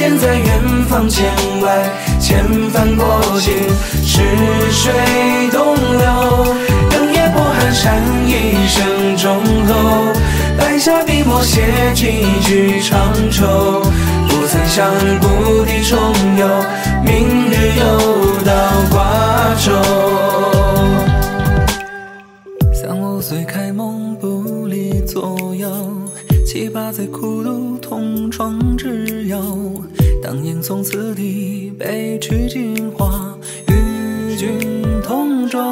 人在远方千外，千帆过尽，逝水东流。灯夜破寒山，一声钟吼，白下笔墨写几句长愁。不曾想故地重游，明日又到瓜洲。 35岁开梦不离左右，7、8岁苦读同窗之友。当年从此地北去金华，与君同舟。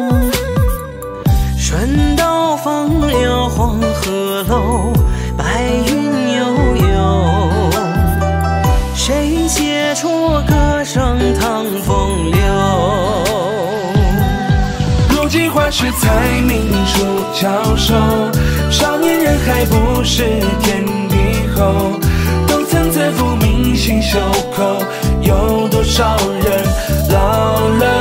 顺道放流黄鹤楼，白云悠悠。谁写出歌声唐风流？ 如今花时才明出翘首，少年人还不识天地厚。都曾自负铭心袖口，有多少人老了